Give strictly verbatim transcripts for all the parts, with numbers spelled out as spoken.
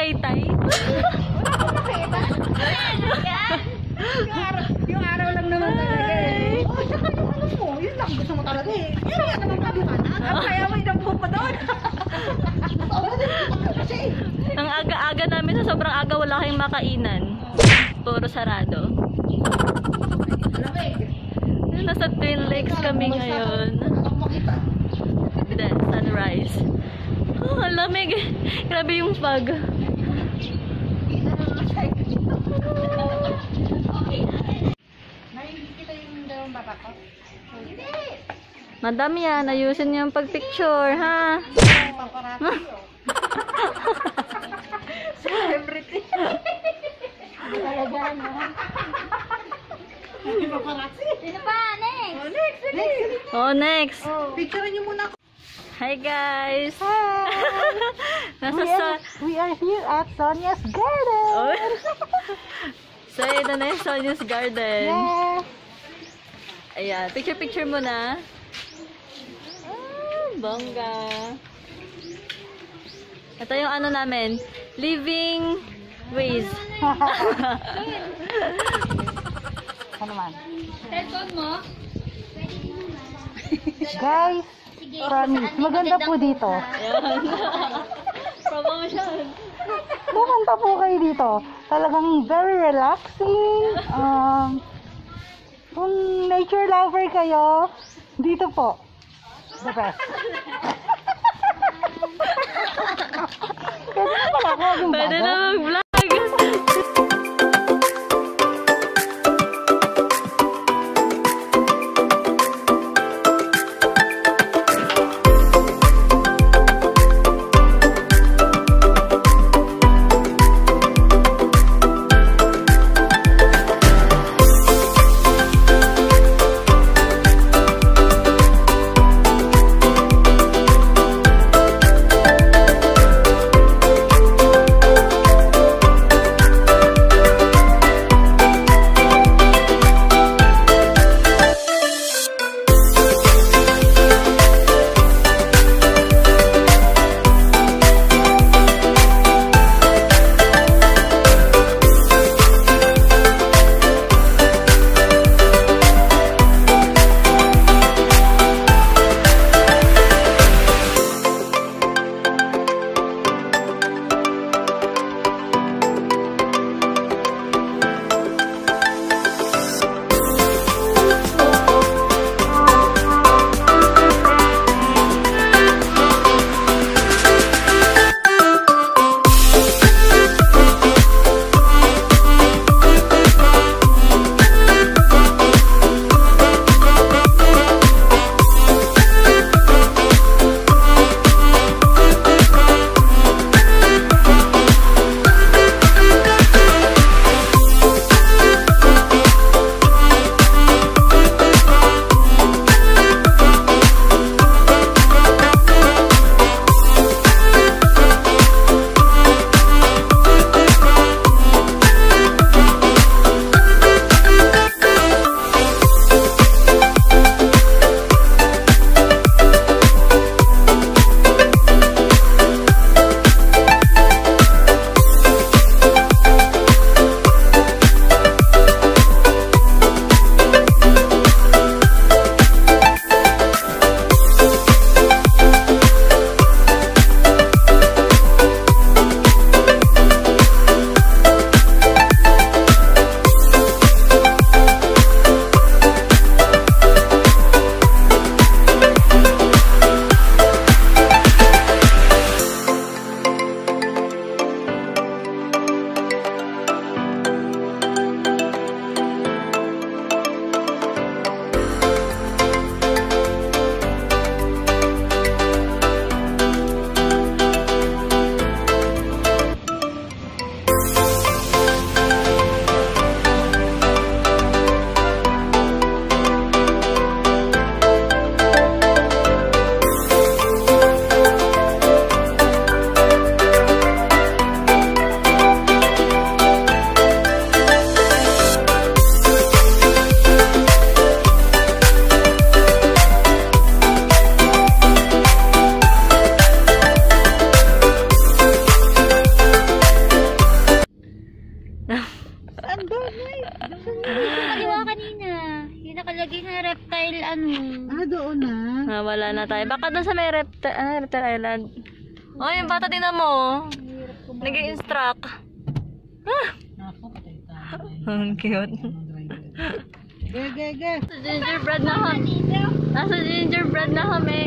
Tagaytay. Yung araw, yung araw lang naman talaga eh. Oh, tsaka yung ano mo, yun lang gusto mo talaga eh. Yun yan naman kadukanan. Kaya may dampo pa doon. Ang aga-aga namin, sa sobrang aga wala kayong makainan. Puro sarado. Nasa Twin Lakes kami ngayon. Then, sunrise. Oh, ang lamig. Grabe yung fog. Nakikita yung dalawang bata ko? Hindi! Madam yan, ayusin niyo yung pag-picture, ha? Celebrity. Talaga, no? Hindi pa parazzi. Sino pa? Next! Oh, next, next. Oh, next. Picture niyo muna ako. Hi, guys. Hi! Nasa we, sa... are, we are here at Sonia's Garden. Oh. So, ito na yung Sonia's Garden. Yeah. Ayan, picture-picture muna. Ah, bongga. Ito yung ano namin, living ways. Ano man? Cellphone mo? Guys, promise, maganda po dito. Ayan. Promotion. Pumunta po kayo dito. Talagang very relaxing. Um, kung nature lover kayo, dito po. The best. Pwede na pala ako yung Pwede bago. na mag-vlog. Kaliwa kanina. Yung nakalagay na reptile ano. Ah, doon na. Ah, wala na tayo. Baka doon sa may Reptile, ah, Reptile Island. Oh, yung bata din mo. Nag-i-instruct. Ah! Ang cute. Ge, ge, ge. Nasa gingerbread na kami. Nasa gingerbread na kami.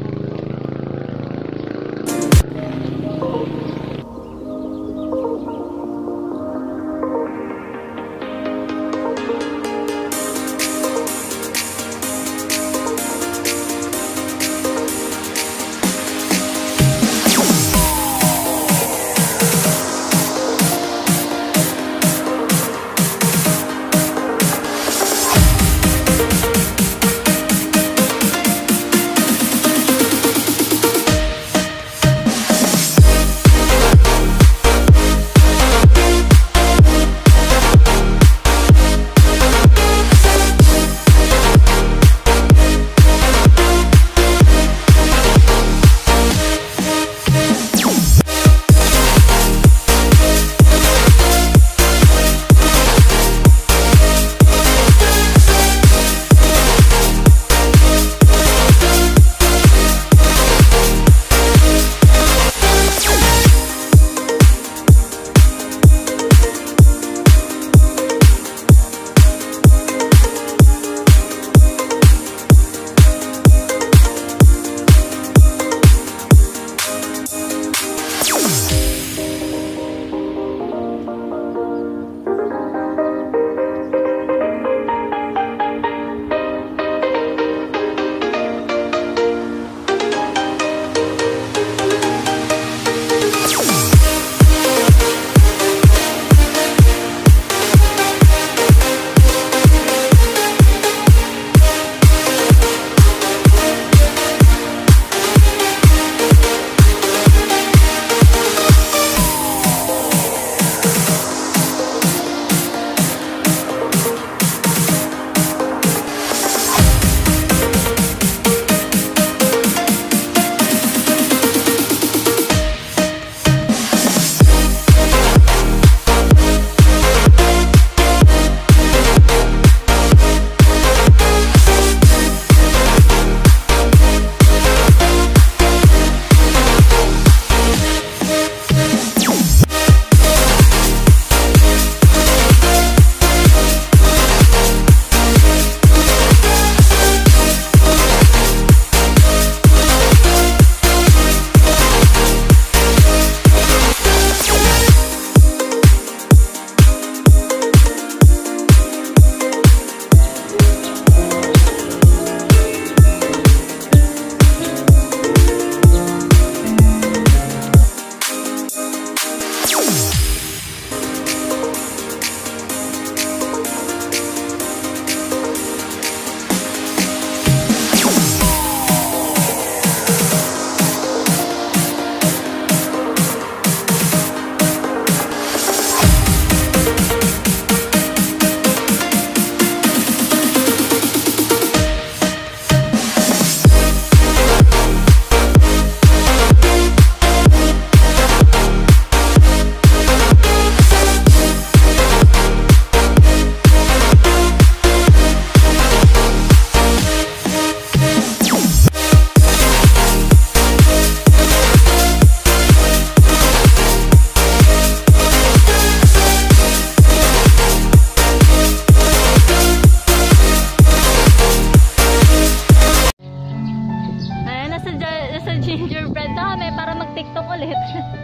TikTok ulit.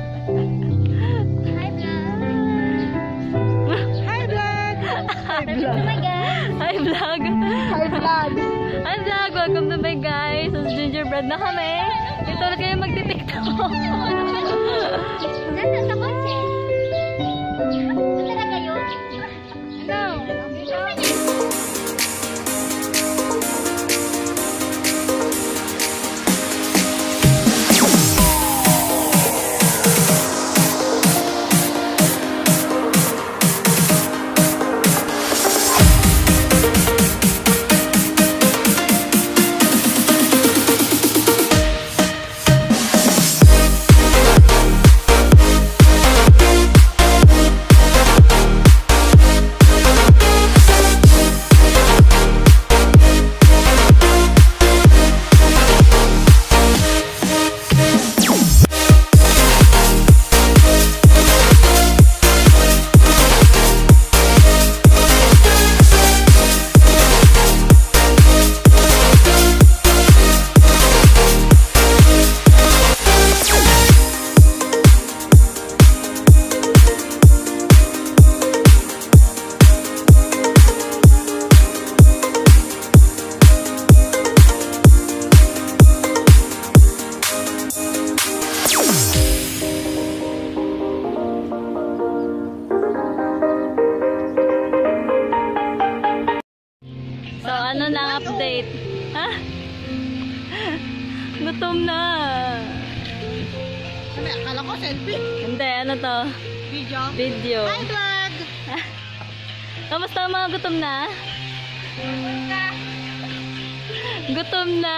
Hi, vlog. Hi, vlog! Hi, vlog! Oh my God. Hi, vlog! Hi, vlog! Hi, vlog! Welcome to my guys! Sa gingerbread na kami. Ito ulit kayo magti-TikTok. Nasa sa kotse. Ito talaga yun? No. ano lang update. Ha? Gutom na. Sabi, akala ko selfie. Hindi, ano to? Video. Video. Hi, vlog! Kamusta mga gutom na? Gutom na.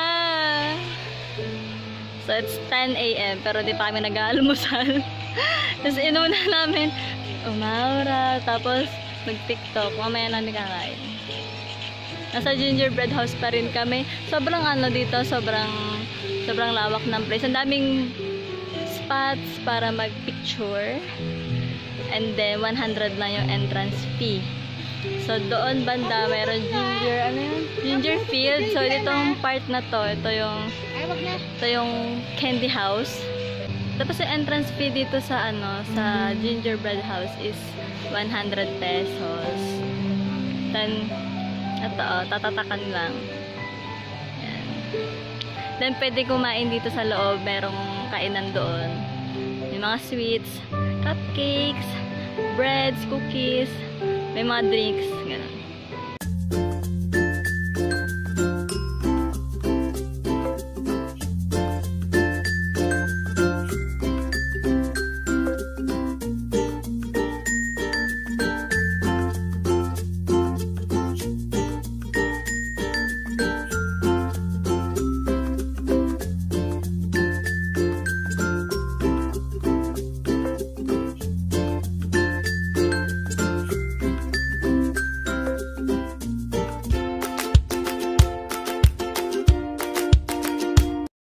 So, it's ten A M pero di pa kami nag-aalmusal. Tapos inuna namin umaura, tapos nag-tiktok. Mamaya na kakain. Nasa gingerbread house pa rin kami. Sobrang ano dito, sobrang sobrang lawak ng place. Ang daming spots para mag-picture. And then, one hundred lang yung entrance fee. So, doon banda, mayroon ginger, ano yun? Ginger field. So, itong part na to, ito yung, Ay, wag na. ito yung candy house. Tapos yung entrance fee dito sa, ano, sa gingerbread house is one hundred pesos. Then, ito, oh, tatatakan lang. Yan. Then, pwede kumain dito sa loob. Merong kainan doon. May mga sweets, cupcakes, breads, cookies, may mga drinks.